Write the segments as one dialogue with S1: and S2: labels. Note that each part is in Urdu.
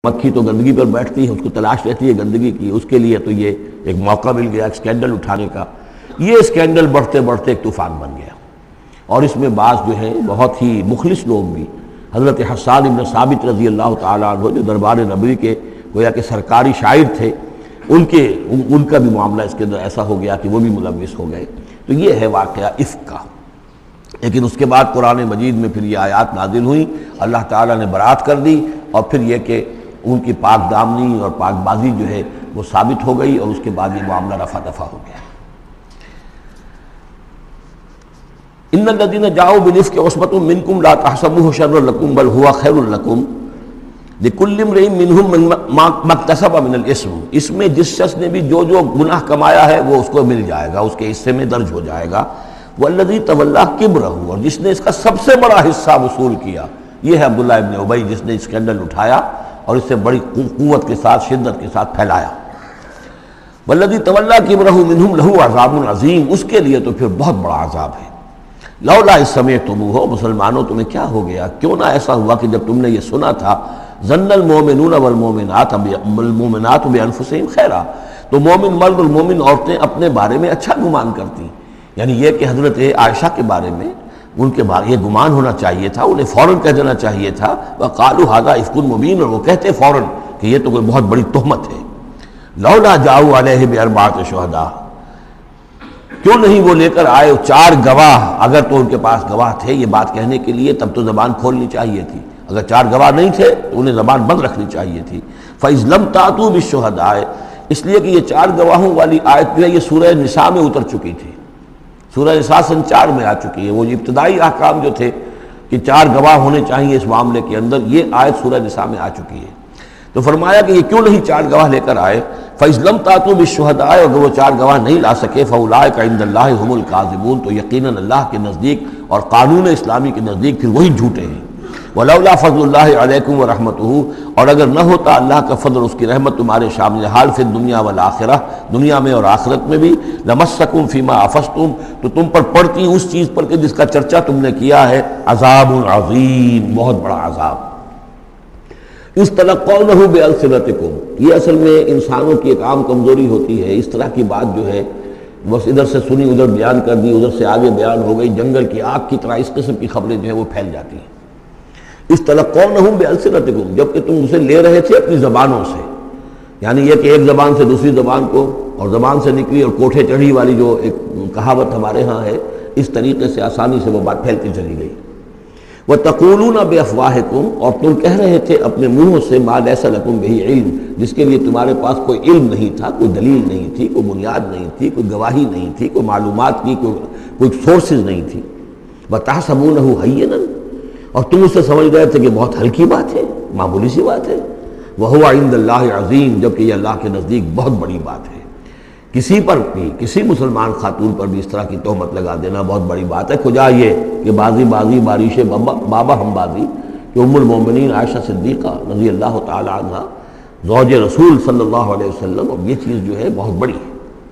S1: مکھی تو گندگی پر بیٹھتی ہے، اس کو تلاش رہتی ہے گندگی کی، اس کے لیے تو یہ ایک موقع مل گیا اسکینڈل اٹھانے کا۔ یہ اسکینڈل بڑھتے بڑھتے ایک طوفان بن گیا، اور اس میں بعض جو ہے بہت ہی مخلص لوگ بھی، حضرت حسان بن ثابت رضی اللہ تعالیٰ عنہ جو دربار نبوی کے گویا کہ سرکاری شاعر تھے، ان کا بھی معاملہ اس کے اندر ایسا ہو گیا کہ وہ بھی ملوث ہو گئے۔ تو یہ ہے واقعہ افک کا۔ لیکن اس کے بعد قرآن مجید میں پھر یہ آیات نازل ہوئیں، اللہ تعالیٰ نے برات کر دی، اور پھر یہ کہ ان کی پاک دامنی اور پاک بازی جو ہے وہ ثابت ہو گئی، اور اس کے بعد یہ معاملہ رفع دفع ہو گیا۔ ان الذين جاءوا بالافك عصبة منكم لا تحسبوه شرا لكم بل هو خير لكم لكل امرئ منهم ما اكتسب من الاثم۔ اس میں جس شخص نے بھی جو گناہ کمایا ہے وہ اس کو مل جائے گا، اس کے حصے میں درج ہو جائے گا۔ والذي تولى كبره، اور جس نے اس کا سب سے بڑا حصہ وصول کیا، یہ ہے عبداللہ ابن ابی جس نے اسکینڈل اٹھایا اور اسے بڑی قوت کے ساتھ شدت کے ساتھ پھیلایا۔ والذي تولى كبره منهم له عذاب عظیم، اس کے لیے تو پھر بہت بڑا عذاب ہے۔ لولا اذ سمعتموہ، مسلمانوں تمہیں کیا ہو گیا، کیوں نہ ایسا ہوا کہ جب تم نے یہ سنا تھا، ظن المؤمنون والمؤمنات بانفسہم خیرا، تو مومن مرد اور مومن عورتیں اپنے بارے میں اچھا گمان کرتی، یعنی یہ کہ حضرت عائشہ کے بارے میں ان کے بارے یہ گمان ہونا چاہیے تھا، انہیں فوراً کہہ دینا چاہیے تھا، وقالوا ھذا افک مبین، اور وہ کہتے فوراً کہ یہ تو کوئی بہت بڑی تہمت ہے۔ لولا جاؤ علیہ باربعۃ شہداء، کیوں نہیں وہ لے کر آئے 4 گواہ، اگر تو ان کے پاس گواہ تھے یہ بات کہنے کے لیے تب تو زبان کھولنی چاہیے تھی، اگر 4 گواہ نہیں تھے تو انہیں زبان بند رکھنی چاہیے تھی۔ فَإِذْ لَمْ تَأْتُوا بِالشُّهَدَاءِ، اس لیے کہ یہ 4 گواہوں والی آیت جو ہے یہ سورہ نساء میں اتر چکی تھی، سورہ نساء سن 4 میں آ چکی ہے، وہ ابتدائی احکام جو تھے کہ 4 گواہ ہونے چاہیے اس معاملے کے اندر، یہ آیت سورہ نساء میں آ چکی ہے۔ تو فرمایا کہ یہ کیوں نہیں 4 گواہ لے کر آئے، فَإِذْ لَمْ تَأْتُوا بِالشُّهَدَاءِ، اگر وہ 4 گواہ نہیں لا سکے، فَأُولَٰئِكَ عِندَ اللَّهِ هُمُ الْكَاذِبُونَ، تو یقیناً اللہ کے نزدیک اور قانون اسلامی کے نزدیک پھر وہی جھوٹے ہیں۔ وَلَوْلَا فَضْلُ اللَّهِ عَلَيْكُمْ وَرَحْمَتُهُ، اور اگر نہ ہوتا اللہ کا فضل اور اس کی رحمت تمہارے شامل حال فی الدنیا والآخرہ، دنیا میں اور آخرت میں بھی، لَمَسَّكُمْ فِيمَا أَفَضْتُمْ، تو تم پر پڑتی اس چیز پر کہ جس کا چرچا تم نے کیا ہے، عذاب عظیم، بہت بڑا عذاب۔ اِسْتَلَقَّوْنَهُ بِأَلْسِنَتِكُمْ، یہ اصل میں انسانوں کی ایک عام کمزوری ہوتی ہے، اس طرح کی بات جو ہے بس ادھر سے سنی ادھر بیان کر دی، ادھر سے آگے بیان ہو گئی، جنگل کی آگ کی طرح اس قسم کی خبریں جو ہیں وہ پھیل جاتی ہیں۔ اِسْتَلَقَّوْنَهُ بِأَلْسِنَتِكُمْ، جبکہ تم اسے لے رہے تھے اپنی زبانوں سے، یعنی یہ کہ ایک زبان سے دوسری زبان کو، اور زبان سے نکلی اور کوٹھے چڑھی والی جو ایک کہاوت ہمارے ہاں ہے، اس طریقے سے آسانی سے وہ بات پھیلتی چلی گئی۔ وَتَقُولُونَ بِأَفْوَاهِكُمْ، اور تم کہہ رہے تھے اپنے منہوں سے، مَا لَيْسَ لَكُمْ بِهِ عِلْم، جس کے لیے تمہارے پاس کوئی علم نہیں تھا، کوئی دلیل نہیں تھی، کوئی بنیاد نہیں تھی، کوئی گواہی نہیں تھی، کوئی معلومات کی کوئی سورسز نہیں تھی۔ وَتَحْسَبُونَهُ هَيِّنًا، اور تم اسے سمجھ رہے تھے کہ بہت ہلکی بات ہے، معمولی سی بات ہے۔ وَهُوَ عِندَ اللَّهِ عَظِيمٌ، جبکہ یہ اللہ کے نزدیک بہت بڑی بات ہے۔ کسی پر بھی، کسی مسلمان خاتون پر بھی اس طرح کی تہمت لگا دینا بہت بڑی بات ہے۔ کجا یہ کہ بازی بارش بابا ہم بازی، کہ ام المومنین عائشہ صدیقہ رضی اللہ تعالی عنہ زوج رسول صلی اللہ علیہ وسلم، اور یہ چیز جو ہے بہت بڑی ہے۔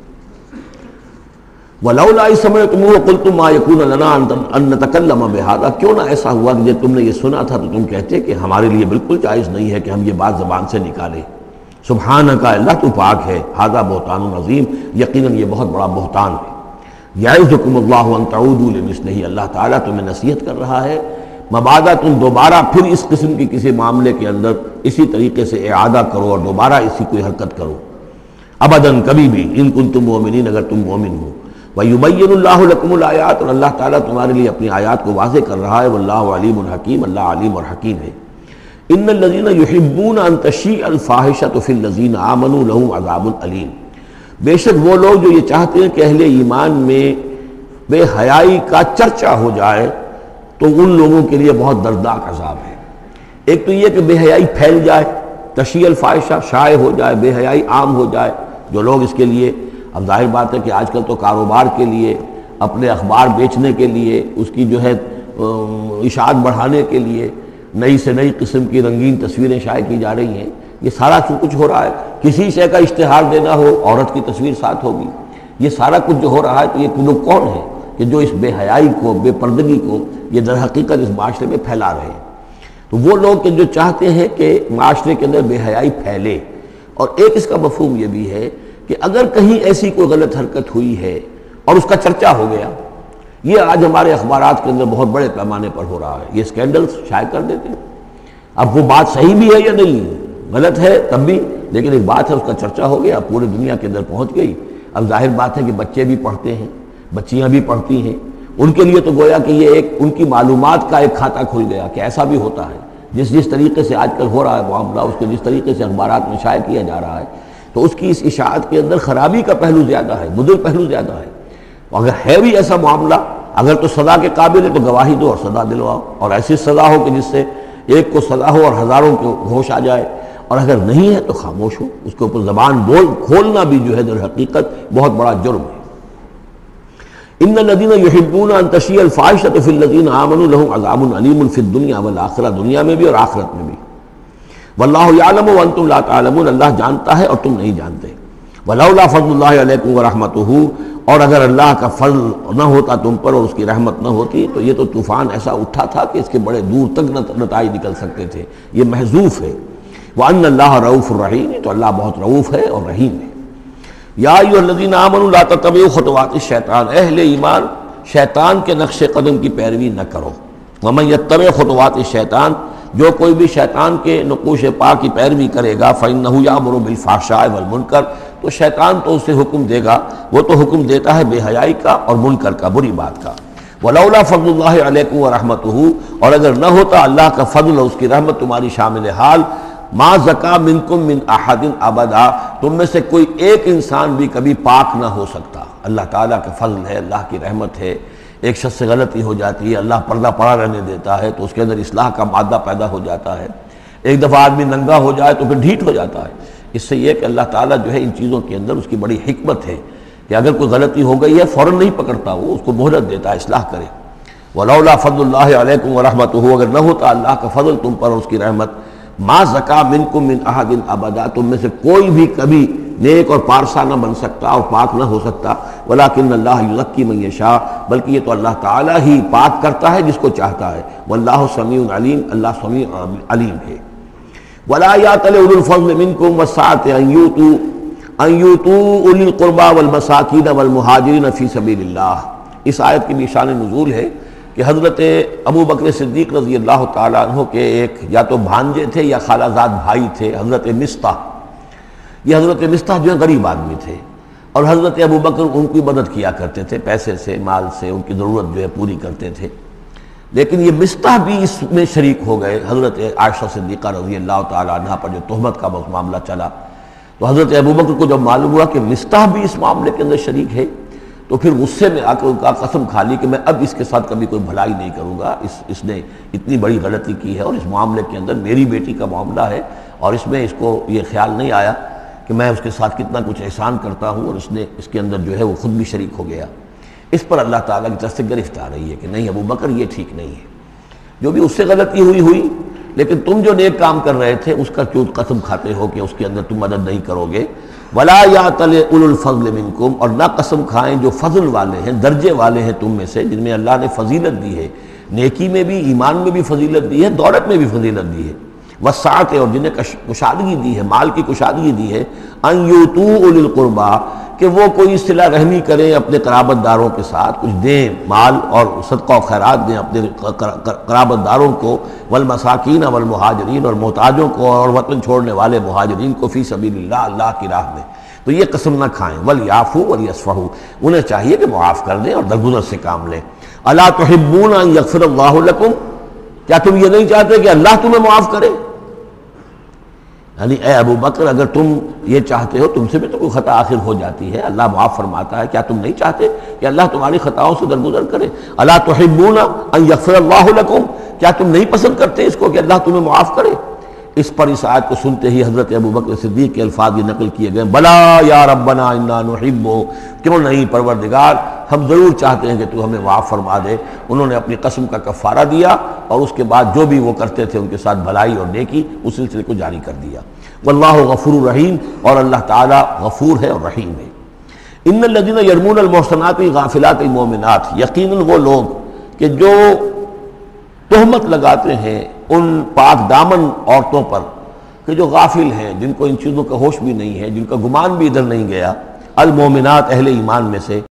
S1: وَلَوْلَا إِذْ سَمِعْتُمُوهُ قُلْتُم مَّا يَكُونُ لَنَا أَن نَّتَكَلَّمَ بِهَٰذَا، کیوں نہ ایسا ہوا کہ جب تم نے یہ سنا تھا تو تم کہتے کہ ہمارے لیے بالکل جائز نہیں ہے کہ ہم یہ بات زبان سے نکالیں۔ سبحانک، اللہ تو پاک ہے، ھذا بہتان عظیم، یقیناً یہ بہت بڑا بہتان ہے۔ یعظکم اللہ ان تعودوا لمثلہ، اللہ تعالیٰ تمہیں نصیحت کر رہا ہے مبادا تم دوبارہ پھر اس قسم کی کسی معاملے کے اندر اسی طریقے سے اعادہ کرو اور دوبارہ اسی کوئی حرکت کرو، ابداً کبھی بھی، ان کنتم مؤمنین، اگر تم مومن ہو۔ وَيُبَيِّنُ اللَّهُ لَكُمُ الْآيَاتِ، اور اللہ تعالیٰ تمہارے لیے اپنی آیات کو واضح کر رہا ہے، وَاللَّهُ عَلِيمٌ حَكِيمٌ، اللہ علیم اور حکیم ہے۔ ان الذين يحبون ان تشيع الفاحشة في الذين آمنوا لهم عذاب أليم، بے شک وہ لوگ جو یہ چاہتے ہیں کہ اہل ایمان میں بے حیائی کا چرچا ہو جائے تو ان لوگوں کے لیے بہت دردناک عذاب ہے۔ ایک تو یہ کہ بے حیائی پھیل جائے، تشیع الفاحشہ شائع ہو جائے، بے حیائی عام ہو جائے، جو لوگ اس کے لیے، اب ظاہر بات ہے کہ آج کل تو کاروبار کے لیے، اپنے اخبار بیچنے کے لیے، اس کی جو ہے اشاعت بڑھانے کے لیے نئی سے نئی قسم کی رنگین تصویریں شائع کی جا رہی ہیں، یہ سارا کچھ ہو رہا ہے۔ کسی شے کا اشتہار دینا ہو، عورت کی تصویر ساتھ ہوگی، یہ سارا کچھ جو ہو رہا ہے، تو یہ لوگ کون ہیں کہ جو اس بے حیائی کو، بے پردگی کو یہ در حقیقت اس معاشرے میں پھیلا رہے ہیں۔ تو وہ لوگ کہ جو چاہتے ہیں کہ معاشرے کے اندر بے حیائی پھیلے، اور ایک اس کا مفہوم یہ بھی ہے کہ اگر کہیں ایسی کوئی غلط حرکت ہوئی ہے اور اس کا چرچا ہو گیا، یہ آج ہمارے اخبارات کے اندر بہت بڑے پیمانے پر ہو رہا ہے، یہ اسکینڈلز شائع کر دیتے ہیں۔ اب وہ بات صحیح بھی ہے یا نہیں، غلط ہے تب بھی، لیکن ایک بات ہے اس کا چرچا ہو گیا، پورے دنیا کے اندر پہنچ گئی۔ اب ظاہر بات ہے کہ بچے بھی پڑھتے ہیں، بچیاں بھی پڑھتی ہیں، ان کے لیے تو گویا کہ یہ ایک ان کی معلومات کا ایک کھاتہ کھل گیا کہ ایسا بھی ہوتا ہے۔ جس طریقے سے آج کل ہو رہا ہے معاملہ، اس کے جس طریقے سے اخبارات میں شائع کیا جا رہا ہے، تو اس کی اس اشاعت کے اندر خرابی کا پہلو زیادہ ہے، مضر پہلو زیادہ ہے۔ اگر ہے بھی ایسا معاملہ، اگر تو سزا کے قابل ہے تو گواہی دو اور سزا دلواؤ، اور ایسی سزا ہو کہ جس سے ایک کو سزا ہو اور ہزاروں کو ہوش آ جائے، اور اگر نہیں ہے تو خاموش ہو، اس کے اوپر زبان کھولنا بھی جو ہے در حقیقت بہت بڑا جرم ہے۔ ان الذين يحبون ان تشيع الفاحشة في الذين آمنوا لهم عذاب عليم في الدنيا والآخرة، دنیا میں بھی اور آخرت میں بھی۔ واللہ یعلم وانتم لا تعلمون، اللہ جانتا ہے اور تم نہیں جانتے۔ ولولا فضل اللہ علیکم ورحمتہ، اور اگر اللہ کا فضل نہ ہوتا تم پر اور اس کی رحمت نہ ہوتی تو یہ تو طوفان ایسا اٹھا تھا کہ اس کے بڑے دور تک نتائج نکل سکتے تھے، یہ محذوف ہے۔ وان اللہ رؤوف الرحیم، تو اللہ بہت رؤوف ہے اور رحیم ہے۔ یا ایھا الذین آمنوا لا تتبعوا خطوات الشیطان، اہل ایمان شیطان کے نقش قدم کی پیروی نہ کرو۔ ومن یتبع خطوات الشیطان، جو کوئی بھی شیطان کے نقوش پا کی پیروی کرے گا فإنہ یأمر بالفحشاء والمنکر، تو شیطان تو اسے حکم دے گا، وہ تو حکم دیتا ہے بے حیائی کا اور منکر کا، بری بات کا۔ ولولا فضل اللہ علیکم ورحمتہ، اور اگر نہ ہوتا اللہ کا فضل اور اس کی رحمت تمہاری شامل حال، ما زکا منکم من احد ابدا، تم میں سے کوئی ایک انسان بھی کبھی پاک نہ ہو سکتا۔ اللہ تعالیٰ کا فضل ہے، اللہ کی رحمت ہے، ایک شخص سے غلطی ہو جاتی ہے، اللہ پردہ پڑا رہنے دیتا ہے تو اس کے اندر اصلاح کا مادہ پیدا ہو جاتا ہے۔ ایک دفعہ آدمی ننگا ہو جائے تو پھر ڈھیٹ ہو جاتا ہے۔ اس سے یہ کہ اللہ تعالیٰ جو ہے ان چیزوں کے اندر اس کی بڑی حکمت ہے کہ اگر کوئی غلطی ہو گئی ہے فوراً نہیں پکڑتا، وہ اس کو مہلت دیتا ہے، اصلاح کرے۔ ولولا فضل اللہ علیکم ورحمتہ، اگر نہ ہوتا اللہ کا فضل تم پر اور اس کی رحمت، ما زکا منکم من احد ابدا، تم میں سے کوئی بھی کبھی نیک اور پارسا نہ بن سکتا اور پاک نہ ہو سکتا۔ ولیکن اللہ یزکی من یشاء، بلکہ یہ تو اللہ تعالیٰ ہی پاک کرتا ہے جس کو چاہتا ہے۔ واللہ سمیع علیم، اللہ سمیع علیم ہے۔ ولا یأتل اولو الفضل منکم والسعة ان یؤتوا اولی القربى والمساکین والمہاجرین فی سبیل اللہ۔ اس آیت کی بھی شان نزول ہے کہ حضرت ابو بکر صدیق رضی اللہ تعالیٰ عنہ کے ایک یا تو بھانجے تھے یا خالہ زاد بھائی تھے، حضرت مصطح۔ یہ حضرت مصطح جو ہے غریب آدمی تھے، اور حضرت ابو بکر ان کی مدد کیا کرتے تھے، پیسے سے، مال سے ان کی ضرورت جو ہے پوری کرتے تھے۔ لیکن یہ مصطح بھی اس میں شریک ہو گئے، حضرت عائشہ صدیقہ رضی اللہ تعالیٰ عنہ پر جو تہمت کا معاملہ چلا، تو حضرت ابو بکر کو جب معلوم ہوا کہ مصطح بھی اس معاملے کے اندر شریک ہے، تو پھر غصے میں آ کر ان کا قسم کھا لی کہ میں اب اس کے ساتھ کبھی کوئی بھلائی نہیں کروں گا، اس نے اتنی بڑی غلطی کی ہے، اور اس معاملے کے اندر میری بیٹی کا معاملہ ہے، اور اس میں اس کو یہ خیال نہیں آیا کہ میں اس کے ساتھ کتنا کچھ احسان کرتا ہوں، اور اس نے اس کے اندر جو ہے وہ خود بھی شریک ہو گیا۔ اس پر اللہ تعالیٰ کی طرف سے گرفت آ رہی ہے کہ نہیں ابو بکر یہ ٹھیک نہیں ہے، جو بھی اس سے غلطی ہوئی، لیکن تم جو نیک کام کر رہے تھے اس کا کیوں قسم کھاتے ہو کہ اس کے اندر تم مدد نہیں کرو گے۔ ولا یأتل اولو الفضل منکم، اور نہ قسم کھائیں جو فضل والے ہیں، درجے والے ہیں تم میں سے، جن میں اللہ نے فضیلت دی ہے، نیکی میں بھی، ایمان میں بھی فضیلت دی ہے، دولت میں بھی فضیلت دی ہے، وسعت، اور جنہیں کشادگی دی ہے، مال کی کشادگی دی ہے، ان یؤتوا اولی القربی، کہ وہ کوئی صلہ رحمی کریں اپنے قرابت داروں کے ساتھ، کچھ دیں مال اور صدقہ و خیرات دیں اپنے قرابت داروں کو، والمساکین والمہاجرین، اور محتاجوں کو اور وطن چھوڑنے والے مہاجرین کو، فی سبیل اللہ، اللہ کی راہ میں۔ تو یہ قسم نہ کھائیں۔ ولیعفوا ولیصفحوا، انہیں چاہیے کہ معاف کر دیں اور درگزر سے کام لیں۔ الا تحبون ان یغفر اللہ لکم، کیا تم یہ نہیں چاہتے کہ اللہ تمہیں معاف کرے؟ یعنی اے ابو بکر اگر تم یہ چاہتے ہو، تم سے بھی تو کوئی خطا آخر ہو جاتی ہے، اللہ معاف فرماتا ہے، کیا تم نہیں چاہتے کہ اللہ تمہاری خطاؤں سے درگزر کرے؟ الا تحبون ان یغفر اللہ لکم، کیا تم نہیں پسند کرتے اس کو کہ اللہ تمہیں معاف کرے؟ اس پر اس آیت کو سنتے ہی حضرت ابو بکر صدیق کے الفاظ یہ نقل کیے گئے، بلا یا ربنا انا نحب، کیوں نہیں پروردگار، ہم ضرور چاہتے ہیں کہ تو ہمیں معاف فرما دے۔ انہوں نے اپنی قسم کا کفارہ دیا، اور اس کے بعد جو بھی وہ کرتے تھے ان کے ساتھ بھلائی اور نیکی، اس سلسلے کو جاری کر دیا۔ واللہ غفور رحیم، اور اللہ تعالیٰ غفور ہے اور رحیم ہے۔ ان الذین یرمون المحصنات الغافلات المؤمنات، یقیناً وہ لوگ کہ جو تہمت لگاتے ہیں ان پاک دامن عورتوں پر کہ جو غافل ہیں، جن کو ان چیزوں کا ہوش بھی نہیں ہے، جن کا گمان بھی ادھر نہیں گیا، المومنات اہل ایمان میں سے